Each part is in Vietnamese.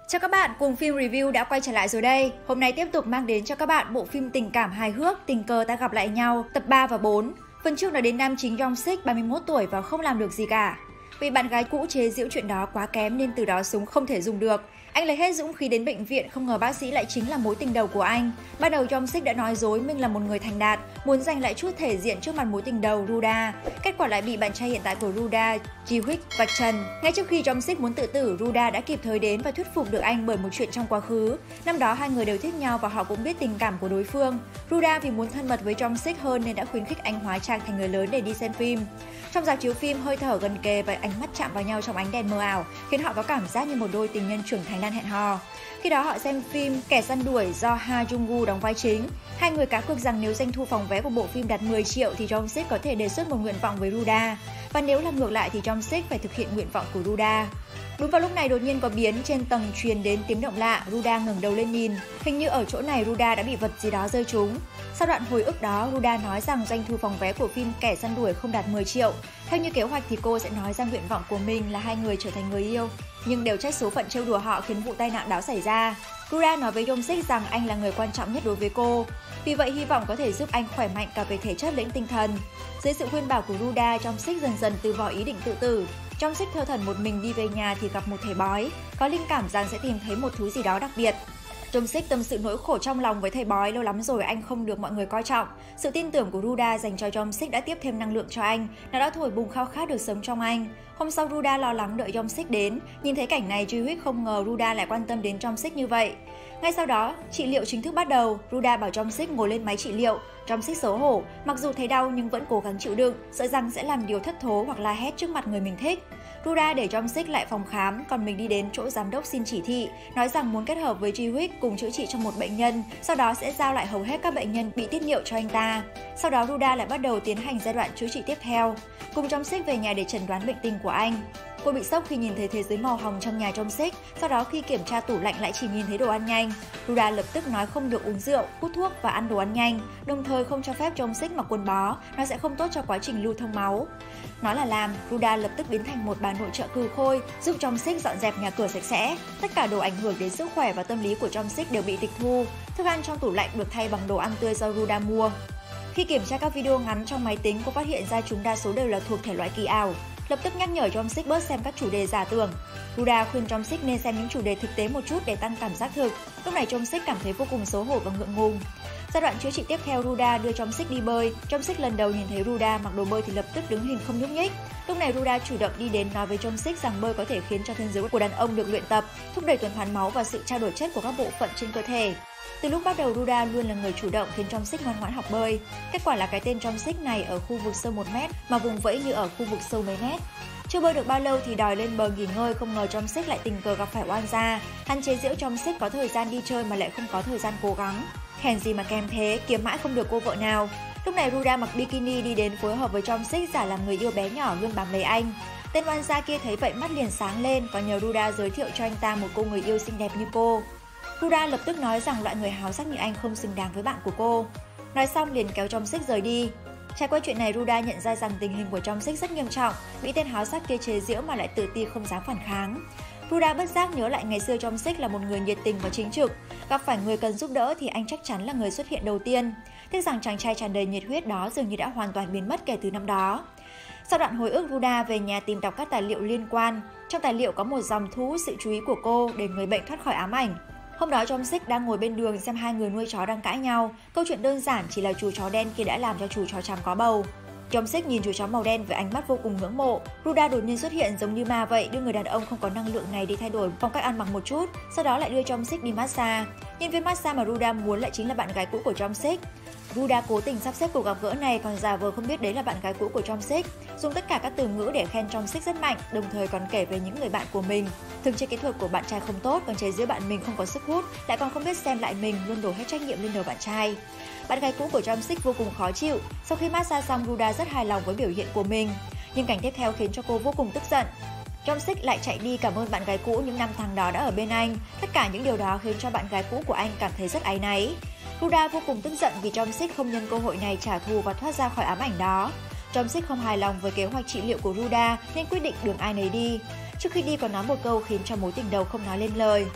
Chào các bạn, cùng phim review đã quay trở lại rồi đây. Hôm nay tiếp tục mang đến cho các bạn bộ phim tình cảm hài hước Tình cờ ta gặp lại nhau, tập 3 và 4. Phần trước nói đến nam chính Yong Sik 31 tuổi và không làm được gì cả. Vì bạn gái cũ chế giễu chuyện đó quá kém nên từ đó súng không thể dùng được. Anh lấy hết dũng khí đến bệnh viện, không ngờ bác sĩ lại chính là mối tình đầu của anh. Ban đầu Yong Sik đã nói dối mình là một người thành đạt, muốn giành lại chút thể diện trước mặt mối tình đầu Ruda. Kết quả lại bị bạn trai hiện tại của Ruda, Ji-hyuk vạch trần. Ngay trước khi Yong Sik muốn tự tử, Ruda đã kịp thời đến và thuyết phục được anh bởi một chuyện trong quá khứ. Năm đó hai người đều thích nhau và họ cũng biết tình cảm của đối phương. Ruda vì muốn thân mật với Yong Sik hơn nên đã khuyến khích anh hóa trang thành người lớn để đi xem phim. Trong dạp chiếu phim, hơi thở gần kề và ánh mắt chạm vào nhau trong ánh đèn mờ ảo khiến họ có cảm giác như một đôi tình nhân trưởng thành đang hẹn hò. Khi đó họ xem phim Kẻ săn đuổi do Ha Jung-woo đóng vai chính. Hai người cá cược rằng nếu doanh thu phòng vé của bộ phim đạt 10 triệu thì Yong Sik có thể đề xuất một nguyện vọng với Ruda. Và nếu là ngược lại thì Yong Sik phải thực hiện nguyện vọng của Ruda. Đúng vào lúc này đột nhiên có biến trên tầng truyền đến tiếng động lạ, Ruda ngẩng đầu lên nhìn. Hình như ở chỗ này Ruda đã bị vật gì đó rơi trúng. Sau đoạn hồi ức đó, Ruda nói rằng doanh thu phòng vé của phim Kẻ săn đuổi không đạt 10 triệu. Theo như kế hoạch thì cô sẽ nói ra nguyện vọng của mình là hai người trở thành người yêu. Nhưng đều trách số phận trêu đùa họ khiến vụ tai nạn đó xảy ra. Ruda nói với Yong Sik rằng anh là người quan trọng nhất đối với cô. Vì vậy hy vọng có thể giúp anh khỏe mạnh cả về thể chất lẫn tinh thần. Dưới sự khuyên bảo của Ruda, Yong Sik dần dần từ bỏ ý định tự tử. Yong Sik thơ thẩn một mình đi về nhà thì gặp một thầy bói, có linh cảm rằng sẽ tìm thấy một thứ gì đó đặc biệt. Yong Sik tâm sự nỗi khổ trong lòng với thầy bói, lâu lắm rồi anh không được mọi người coi trọng. Sự tin tưởng của Ruda dành cho Yong Sik đã tiếp thêm năng lượng cho anh, nó đã thổi bùng khao khát được sống trong anh. Hôm sau Ruda lo lắng đợi Yong Sik đến, nhìn thấy cảnh này Ji-hyuk không ngờ Ruda lại quan tâm đến Yong Sik như vậy. Ngay sau đó, trị liệu chính thức bắt đầu, Ruda bảo Yong Sik ngồi lên máy trị liệu. Yong Sik xấu hổ, mặc dù thấy đau nhưng vẫn cố gắng chịu đựng, sợ rằng sẽ làm điều thất thố hoặc la hét trước mặt người mình thích. Ruda để Yong Sik lại phòng khám, còn mình đi đến chỗ giám đốc xin chỉ thị, nói rằng muốn kết hợp với Ji-hyuk cùng chữa trị cho một bệnh nhân, sau đó sẽ giao lại hầu hết các bệnh nhân bị tiết niệu cho anh ta. Sau đó Ruda lại bắt đầu tiến hành giai đoạn chữa trị tiếp theo, cùng Yong Sik về nhà để chẩn đoán bệnh tình của anh. Cô bị sốc khi nhìn thấy thế giới màu hồng trong nhà Yong Sik, sau đó khi kiểm tra tủ lạnh lại chỉ nhìn thấy đồ ăn nhanh. Ruda lập tức nói không được uống rượu, hút thuốc và ăn đồ ăn nhanh, đồng thời không cho phép Yong Sik mặc quần bó, nó sẽ không tốt cho quá trình lưu thông máu. Nói là làm, Ruda lập tức biến thành một bà nội trợ cừ khôi, giúp Yong Sik dọn dẹp nhà cửa sạch sẽ. Tất cả đồ ảnh hưởng đến sức khỏe và tâm lý của Yong Sik đều bị tịch thu. Thức ăn trong tủ lạnh được thay bằng đồ ăn tươi do Ruda mua. Khi kiểm tra các video ngắn trong máy tính, cô phát hiện ra chúng đa số đều là thuộc thể loại kỳ ảo. Lập tức nhắc nhở Yong Sik bớt xem các chủ đề giả tưởng. Ruda khuyên Yong Sik nên xem những chủ đề thực tế một chút để tăng cảm giác thực. Lúc này Yong Sik cảm thấy vô cùng xấu hổ và ngượng ngùng. Giai đoạn chữa trị tiếp theo, Ruda đưa Yong Sik đi bơi. Yong Sik lần đầu nhìn thấy Ruda mặc đồ bơi thì lập tức đứng hình không nhúc nhích. Lúc này Ruda chủ động đi đến nói với Yong Sik rằng bơi có thể khiến cho thân giới của đàn ông được luyện tập, thúc đẩy tuần hoàn máu và sự trao đổi chất của các bộ phận trên cơ thể. Từ lúc bắt đầu, Ruda luôn là người chủ động khiến Yong Sik ngoan ngoãn học bơi. Kết quả là cái tên Yong Sik này ở khu vực sâu 1 mét mà vùng vẫy như ở khu vực sâu mấy mét. Chưa bơi được bao lâu thì đòi lên bờ nghỉ ngơi, không ngờ Yong Sik lại tình cờ gặp phải oan gia. Hắn chế giễu Yong Sik có thời gian đi chơi mà lại không có thời gian cố gắng. Hèn gì mà kèm thế, kiếm mãi không được cô vợ nào. Lúc này Ruda mặc bikini đi đến phối hợp với Yong Sik giả làm người yêu bé nhỏ luôn bám lấy anh. Tên oan gia kia thấy vậy mắt liền sáng lên, còn nhờ Ruda giới thiệu cho anh ta một cô người yêu xinh đẹp như cô. Ruda lập tức nói rằng loại người háo sắc như anh không xứng đáng với bạn của cô. Nói xong liền kéo Yong Sik rời đi. Trải qua chuyện này, Ruda nhận ra rằng tình hình của Yong Sik rất nghiêm trọng, bị tên háo sắc kia chế giễu mà lại tự ti không dám phản kháng. Ruda bất giác nhớ lại ngày xưa Yong Sik là một người nhiệt tình và chính trực, gặp phải người cần giúp đỡ thì anh chắc chắn là người xuất hiện đầu tiên. Tiếc rằng chàng trai tràn đầy nhiệt huyết đó dường như đã hoàn toàn biến mất kể từ năm đó. Sau đoạn hồi ức, Ruda về nhà tìm đọc các tài liệu liên quan. Trong tài liệu có một dòng thu hút sự chú ý của cô để người bệnh thoát khỏi ám ảnh. Hôm đó Yong Sik đang ngồi bên đường xem hai người nuôi chó đang cãi nhau. Câu chuyện đơn giản chỉ là chú chó đen kia đã làm cho chú chó trắng có bầu. Yong Sik nhìn chú chó màu đen với ánh mắt vô cùng ngưỡng mộ. Ruda đột nhiên xuất hiện giống như ma vậy, đưa người đàn ông không có năng lượng này đi thay đổi phong cách ăn mặc một chút, sau đó lại đưa Yong Sik đi massage. Nhân viên massage mà Ruda muốn lại chính là bạn gái cũ của Yong Sik. Ruda cố tình sắp xếp cuộc gặp gỡ này còn giả vờ không biết đấy là bạn gái cũ của Yong Sik, dùng tất cả các từ ngữ để khen Yong Sik rất mạnh, đồng thời còn kể về những người bạn của mình. Thường chơi kỹ thuật của bạn trai không tốt, còn chế giễu bạn mình không có sức hút, lại còn không biết xem lại mình, luôn đổ hết trách nhiệm lên đầu bạn trai. Bạn gái cũ của Yong Sik vô cùng khó chịu. Sau khi massage xong, Ruda rất hài lòng với biểu hiện của mình, nhưng cảnh tiếp theo khiến cho cô vô cùng tức giận. Yong Sik lại chạy đi cảm ơn bạn gái cũ những năm tháng đó đã ở bên anh. Tất cả những điều đó khiến cho bạn gái cũ của anh cảm thấy rất áy náy. Ruda vô cùng tức giận vì Yong Sik không nhân cơ hội này trả thù và thoát ra khỏi ám ảnh đó. Yong Sik không hài lòng với kế hoạch trị liệu của Ruda nên quyết định đường ai nấy đi. Trước khi đi còn nói một câu khiến cho mối tình đầu không nói lên lời.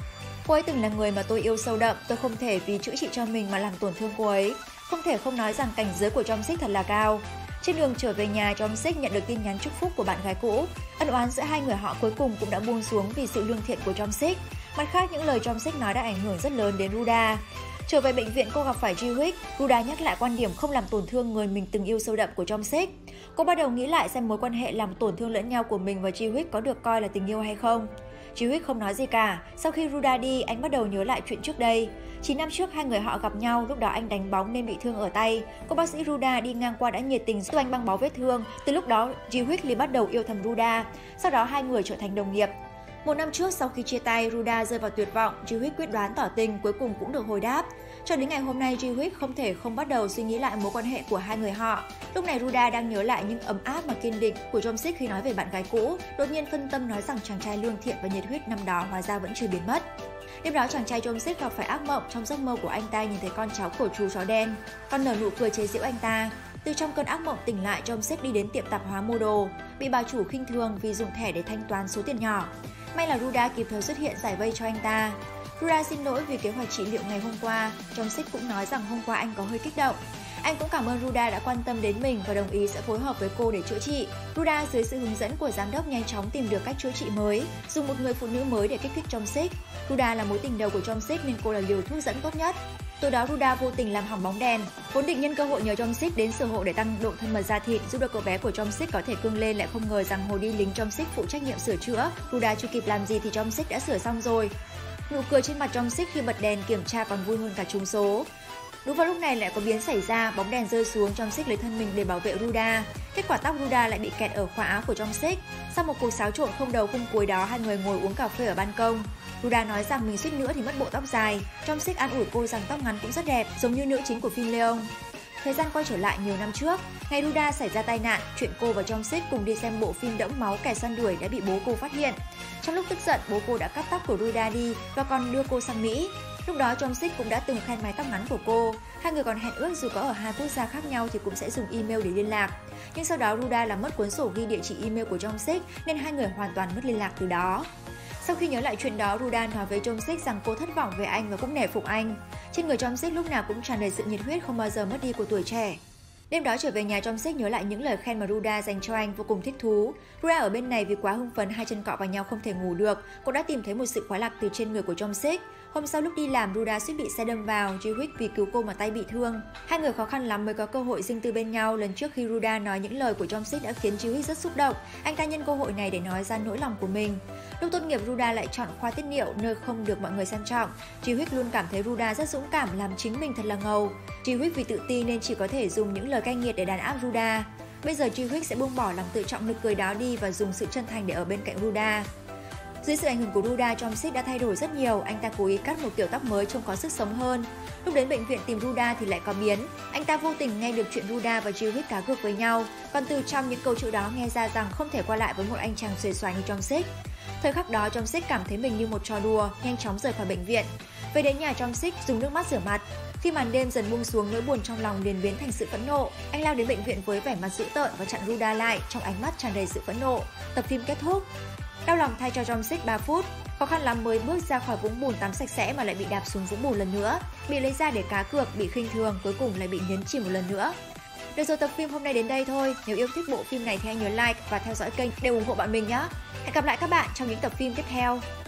Cô ấy từng là người mà tôi yêu sâu đậm, tôi không thể vì chữa trị cho mình mà làm tổn thương cô ấy. Không thể không nói rằng cảnh giới của Jong Sik thật là cao. Trên đường trở về nhà, Jong Sik nhận được tin nhắn chúc phúc của bạn gái cũ. Ân oán giữa hai người họ cuối cùng cũng đã buông xuống vì sự lương thiện của Jong Sik. Mặt khác, những lời Jong Sik nói đã ảnh hưởng rất lớn đến Ruda. Trở về bệnh viện, cô gặp phải Ji-wook. Ruda nhắc lại quan điểm không làm tổn thương người mình từng yêu sâu đậm của Jong Sik. Cô bắt đầu nghĩ lại xem mối quan hệ làm tổn thương lẫn nhau của mình và Ji-wook có được coi là tình yêu hay không. Ji-wook không nói gì cả. Sau khi Ruda đi, anh bắt đầu nhớ lại chuyện trước đây. 9 năm trước hai người họ gặp nhau, lúc đó anh đánh bóng nên bị thương ở tay. Cô bác sĩ Ruda đi ngang qua đã nhiệt tình giúp anh băng bó vết thương. Từ lúc đó, Ji-wook liền bắt đầu yêu thầm Ruda. Sau đó hai người trở thành đồng nghiệp. 1 năm trước, sau khi chia tay, Ruda rơi vào tuyệt vọng, Ji-wook quyết đoán tỏ tình, cuối cùng cũng được hồi đáp. Cho đến ngày hôm nay, Ji-wook không thể không bắt đầu suy nghĩ lại mối quan hệ của hai người họ. Lúc này Ruda đang nhớ lại những ấm áp mà kiên định của Jong Sik khi nói về bạn gái cũ, đột nhiên phân tâm nói rằng chàng trai lương thiện và nhiệt huyết năm đó hóa ra vẫn chưa biến mất. Đêm đó chàng trai Jong Sik gặp phải ác mộng, trong giấc mơ của anh ta nhìn thấy con cháu của chú chó đen, còn nở nụ cười chế giễu anh ta. Từ trong cơn ác mộng tỉnh lại, Jong Sik đi đến tiệm tạp hóa mua đồ, bị bà chủ khinh thường vì dùng thẻ để thanh toán số tiền nhỏ. May là Ruda kịp thời xuất hiện giải vây cho anh ta. Ruda xin lỗi vì kế hoạch trị liệu ngày hôm qua. Jong Sik cũng nói rằng hôm qua anh có hơi kích động. Anh cũng cảm ơn Ruda đã quan tâm đến mình và đồng ý sẽ phối hợp với cô để chữa trị. Ruda dưới sự hướng dẫn của giám đốc nhanh chóng tìm được cách chữa trị mới, dùng một người phụ nữ mới để kích thích Jong Sik. Ruda là mối tình đầu của Jong Sik nên cô là liều thuốc dẫn tốt nhất. Tối đó Ruda vô tình làm hỏng bóng đèn, vốn định nhân cơ hội nhờ Jong Sik đến sửa hộ để tăng độ thân mật da thịt, giúp được cậu bé của Jong Sik có thể cương lên, lại không ngờ rằng hồi đi lính Jong Sik phụ trách nhiệm sửa chữa. Ruda chưa kịp làm gì thì Jong Sik đã sửa xong rồi. Nụ cười trên mặt Jong Sik khi bật đèn kiểm tra còn vui hơn cả trúng số. Đúng vào lúc này lại có biến xảy ra, bóng đèn rơi xuống, Jong Sik lấy thân mình để bảo vệ Ruda. Kết quả tóc Ruda lại bị kẹt ở khóa áo của Jong Sik. Sau một cuộc xáo trộn không đầu không cuối đó, hai người ngồi uống cà phê ở ban công. Ruda nói rằng mình suýt nữa thì mất bộ tóc dài. Jong Sik an ủi cô rằng tóc ngắn cũng rất đẹp, giống như nữ chính của phim Leon. Thời gian quay trở lại nhiều năm trước, ngày Ruda xảy ra tai nạn, chuyện cô và Jong Sik cùng đi xem bộ phim đẫm máu Kẻ săn đuổi đã bị bố cô phát hiện. Trong lúc tức giận, bố cô đã cắt tóc của Ruda đi và còn đưa cô sang Mỹ. Lúc đó Jong Sik cũng đã từng khen mái tóc ngắn của cô. Hai người còn hẹn ước dù có ở hai quốc gia khác nhau thì cũng sẽ dùng email để liên lạc. Nhưng sau đó Ruda làm mất cuốn sổ ghi địa chỉ email của Jong Sik nên hai người hoàn toàn mất liên lạc từ đó. Sau khi nhớ lại chuyện đó, Ruda nói với Jong Sik rằng cô thất vọng về anh và cũng nể phục anh. Trên người Jong Sik lúc nào cũng tràn đầy sự nhiệt huyết không bao giờ mất đi của tuổi trẻ. Đêm đó trở về nhà, Jong Sik nhớ lại những lời khen mà Ruda dành cho anh, vô cùng thích thú. Ruda ở bên này vì quá hưng phấn, hai chân cọ vào nhau không thể ngủ được. Cô đã tìm thấy một sự khoái lạc từ trên người của Jong Sik. Hôm sau lúc đi làm, Ruda suýt bị xe đâm vào, Ji-wook vì cứu cô mà tay bị thương. Hai người khó khăn lắm mới có cơ hội riêng tư bên nhau. Lần trước khi Ruda nói những lời của Jong Sik đã khiến Ji-wook rất xúc động. Anh ta nhân cơ hội này để nói ra nỗi lòng của mình. Lúc tốt nghiệp, Ruda lại chọn khoa tiết niệu, nơi không được mọi người xem trọng. Ji-wook luôn cảm thấy Ruda rất dũng cảm, làm chính mình thật là ngầu. Ji-wook vì tự ti nên chỉ có thể dùng những lời cay nghiệt để đàn áp Ruda. Bây giờ Ji-wook sẽ buông bỏ lòng tự trọng nực cười đó đi và dùng sự chân thành để ở bên cạnh Ruda. Dưới sự ảnh hưởng của Ruda, Jong Sik đã thay đổi rất nhiều. Anh ta cố ý cắt một kiểu tóc mới trông có sức sống hơn. Lúc đến bệnh viện tìm Ruda thì lại có biến. Anh ta vô tình nghe được chuyện Ruda và Ji-wook cá cược với nhau. Còn từ trong những câu chữ đó nghe ra rằng không thể qua lại với một anh chàng xuề xoài như Jong Sik. Thời khắc đó, Jong Sik cảm thấy mình như một trò đùa, nhanh chóng rời khỏi bệnh viện. Về đến nhà, Jong Sik dùng nước mắt rửa mặt. Khi màn đêm dần buông xuống, nỗi buồn trong lòng liền biến thành sự phẫn nộ. Anh lao đến bệnh viện với vẻ mặt dữ tợn và chặn Ruda lại, trong ánh mắt tràn đầy sự phẫn nộ. Tập phim kết thúc. Đau lòng thay cho Jong Sik 3 phút, khó khăn lắm mới bước ra khỏi vũng bùn tắm sạch sẽ mà lại bị đạp xuống vũng bùn lần nữa, bị lấy ra để cá cược, bị khinh thường, cuối cùng lại bị nhấn chìm một lần nữa. Được rồi, tập phim hôm nay đến đây thôi. Nếu yêu thích bộ phim này thì hãy nhớ like và theo dõi kênh để ủng hộ bọn mình nhé. Hẹn gặp lại các bạn trong những tập phim tiếp theo.